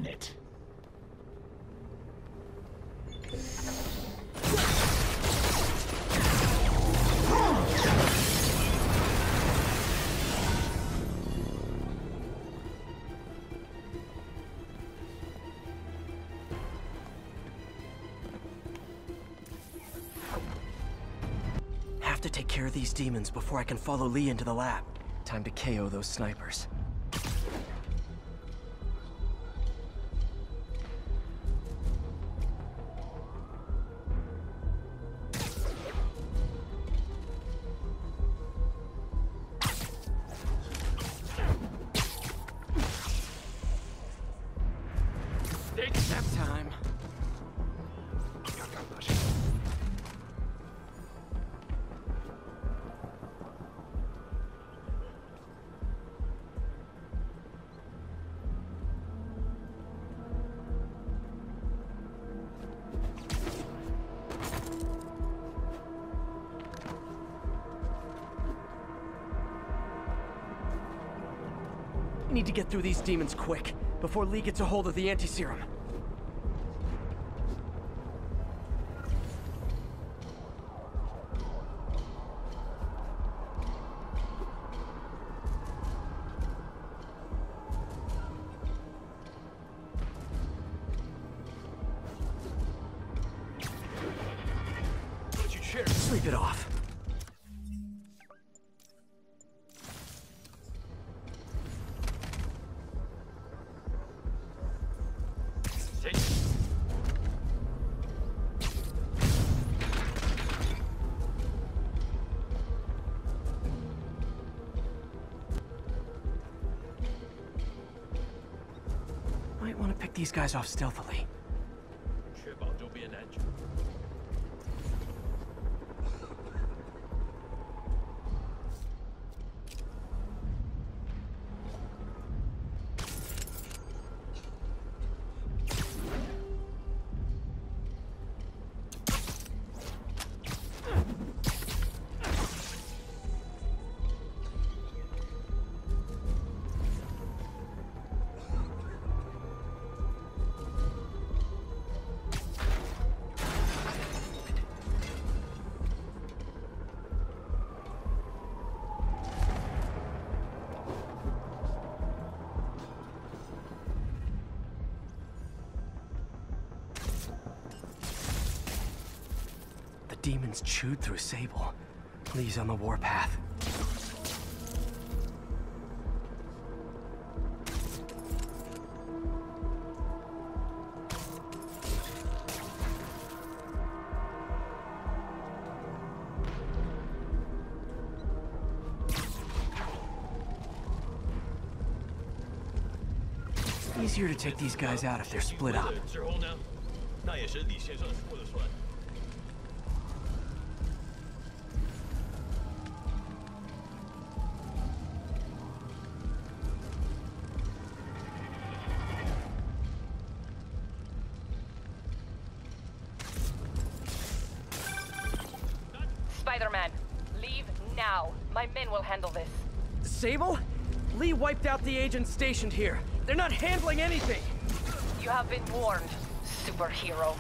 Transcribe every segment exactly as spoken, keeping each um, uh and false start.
minute. Have to take care of these demons before I can follow Lee into the lab. Time to K O those snipers. Take step Time. Need to get through these demons quick, before Lee gets a hold of the anti-serum. Sleep it off. Might want to pick these guys off stealthily. Demons chewed through Sable. Lee's on the warpath. Easier to take these guys out if they're split up. Spider-Man, leave now. My men will handle this. Sable? Lee wiped out the agents stationed here. They're not handling anything. You have been warned, superhero.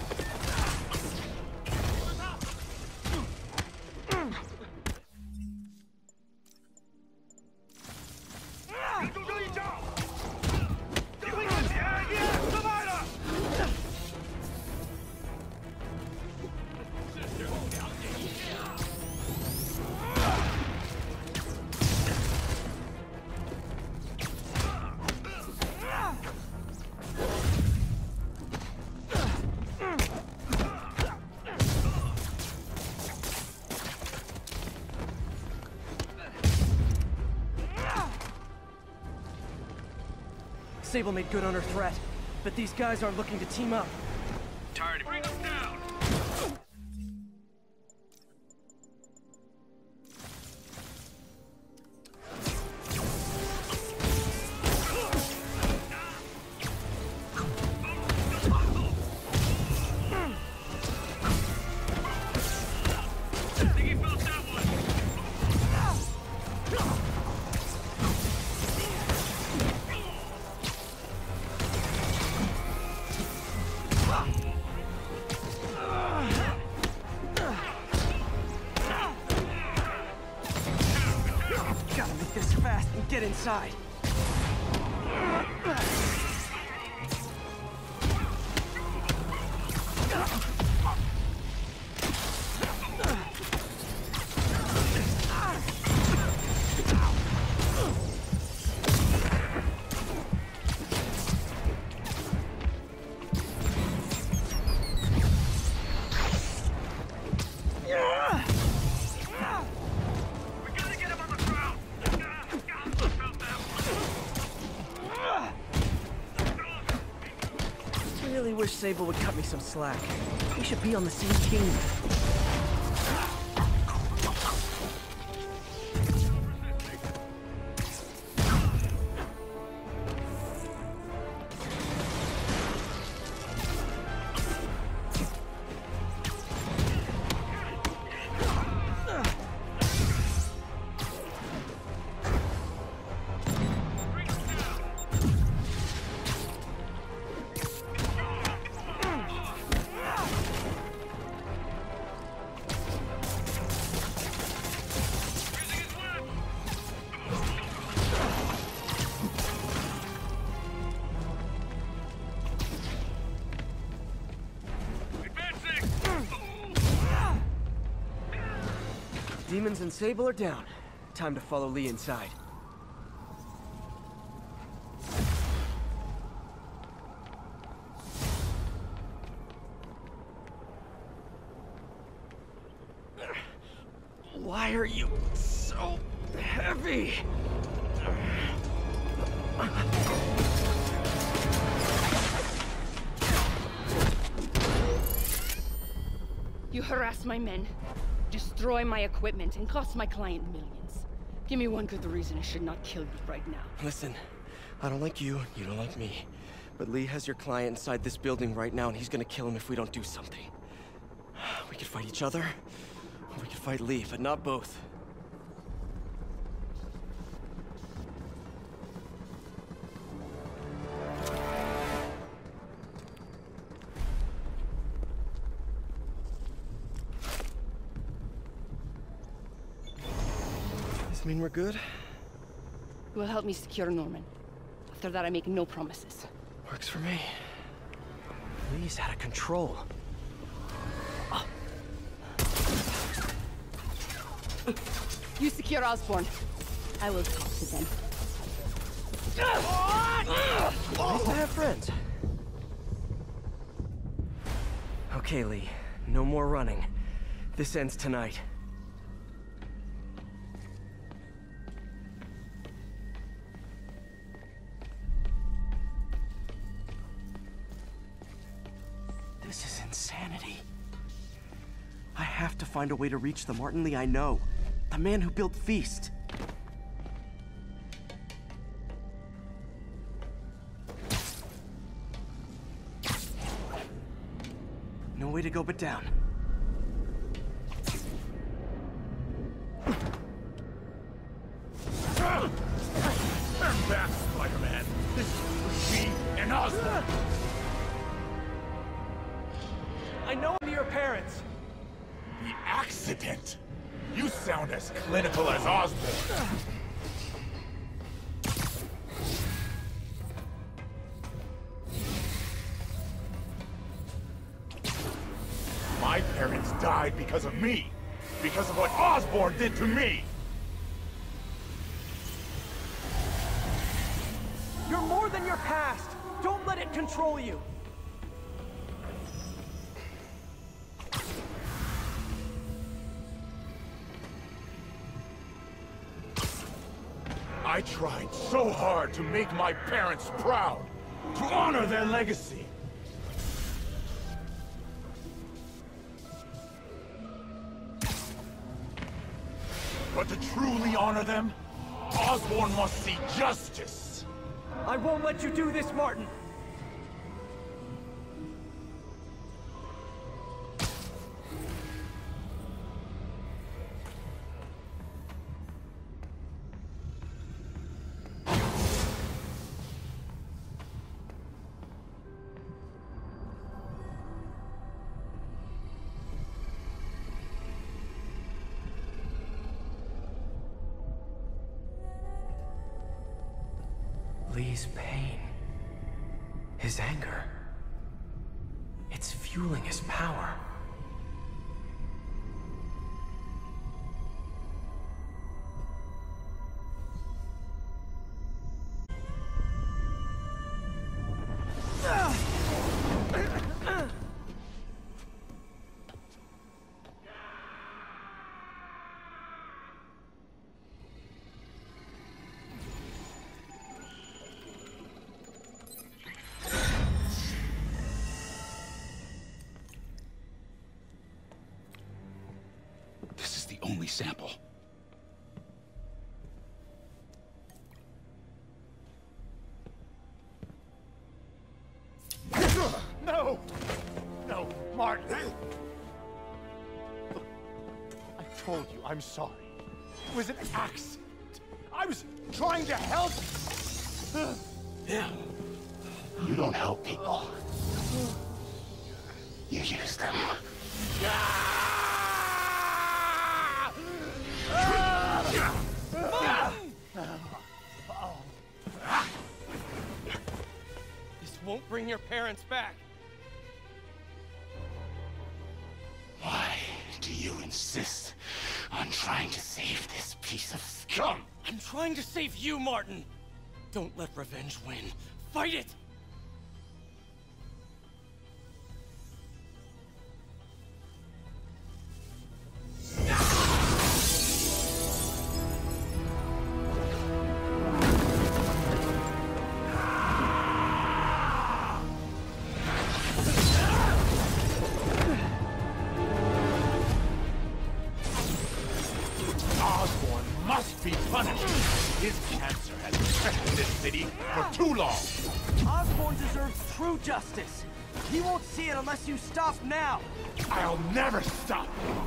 Sable made good on her threat, but these guys aren't looking to team up. Tired of bring them down! get inside. I really wish Sable would cut me some slack. We should be on the same team. Demons and Sable are down. Time to follow Lee inside. Why are you so heavy? You harass my men, destroy my equipment, and cost my client millions. Give me one good reason I should not kill you right now. Listen, I don't like you, you don't like me. But Lee has your client inside this building right now, and he's gonna kill him if we don't do something. We could fight each other, or we could fight Lee, but not both. Mean we're good? You will help me secure Norman. After that, I make no promises. Works for me. Lee's out of control. Oh. You secure Osborn. I will talk to them. Nice to have friends. Okay, Lee. No more running. This ends tonight. This is insanity. I have to find a way to reach the Martin Lee I know. The man who built Feast. No way to go but down. Turn back, Spider-Man. This is me and Osborn. I know I'm your parents. The accident. You sound as clinical as Osborn. My parents died because of me. Because of what Osborn did to me. You're more than your past. Don't let it control you. I tried so hard to make my parents proud, to honor their legacy. But to truly honor them, Osborn must see justice. I won't let you do this, Martin. Lee's pain, his anger, it's fueling his power. This is the only sample. No! No, Martin! Look, I told you I'm sorry. It was an accident. I was trying to help. Yeah. You don't help people. You use them. This won't bring your parents back. Why do you insist on trying to save this piece of scum? I'm trying to save you, Martin. Don't let revenge win. Fight it! Osborn must be punished. His cancer has infected this city for too long. Osborn deserves true justice. He won't see it unless you stop now. I'll never stop.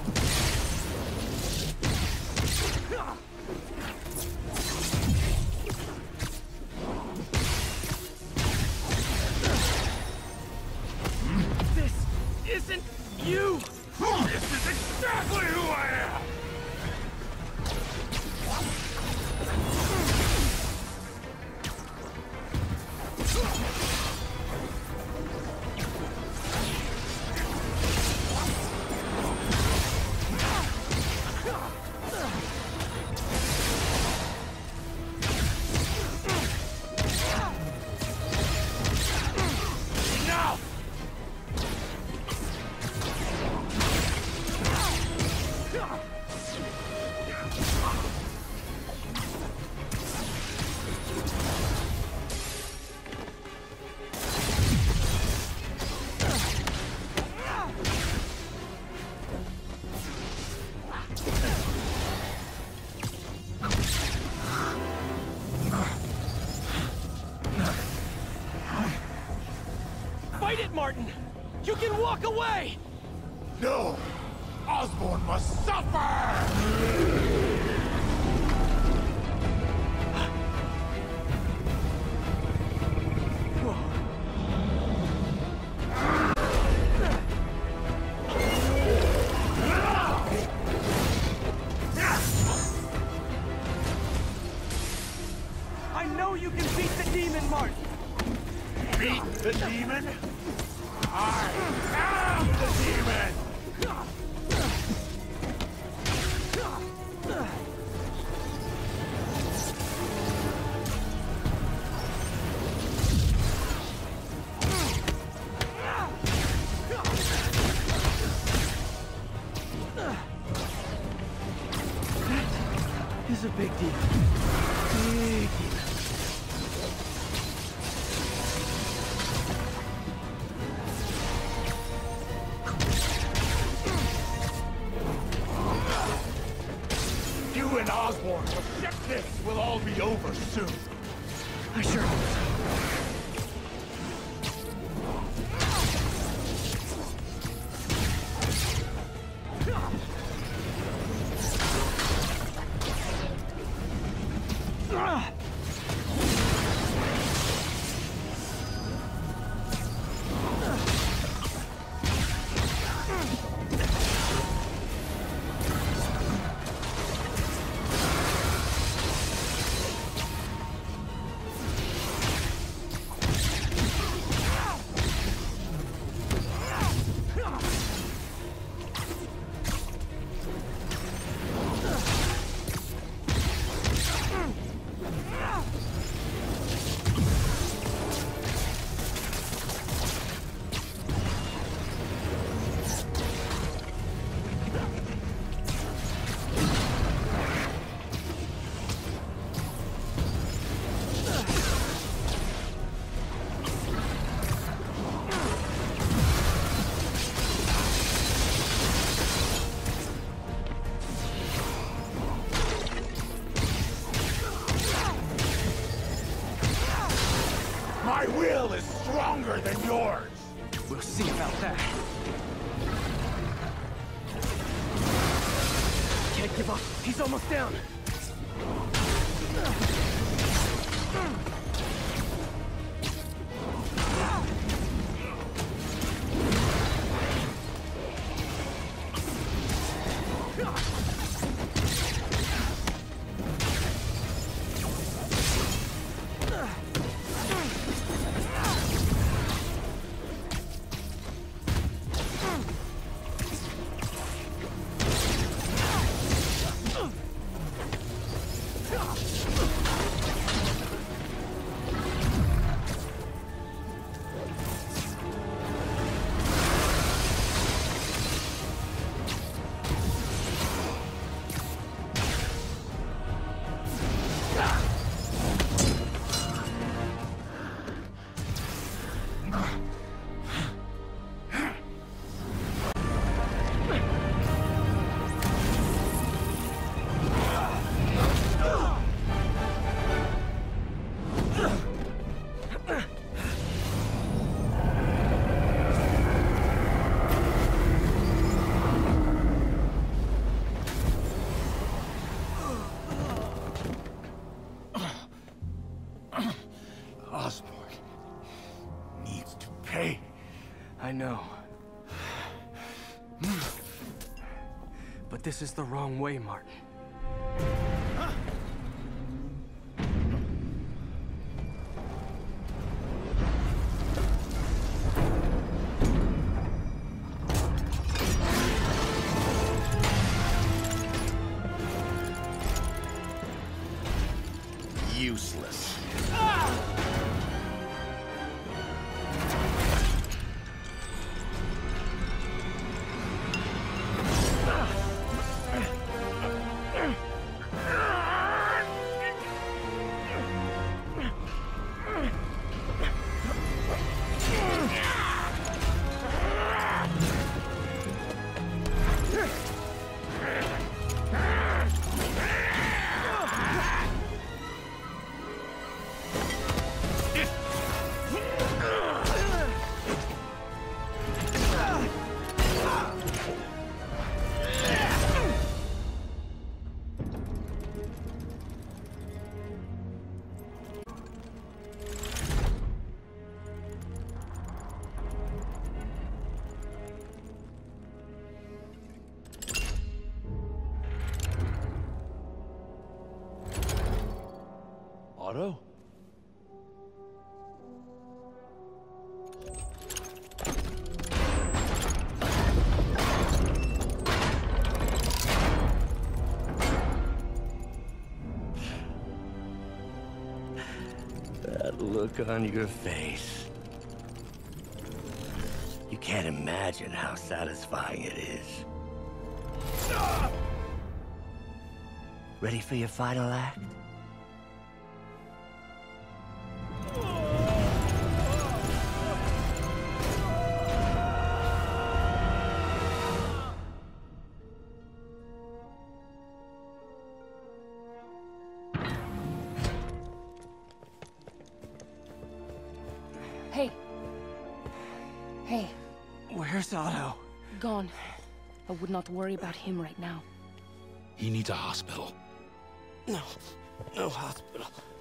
This isn't you! This is exactly who I am! Enough! Fight it, Martin! You can walk away! No! Osborn must suffer! I know you can beat the demon, Martin! Beat the demon? I am the demon! This is a big deal. Big deal. You and Osborn will get this will all be over soon. I sure hope so. yours! We'll see about that. Can't give up. He's almost down. I know. But this is the wrong way, Martin. Useless. Otto? That look on your face. You can't imagine how satisfying it is. Ready for your final act? Hey. Hey. Where's Otto? Gone. I would not worry about him right now. He needs a hospital. No. No hospital.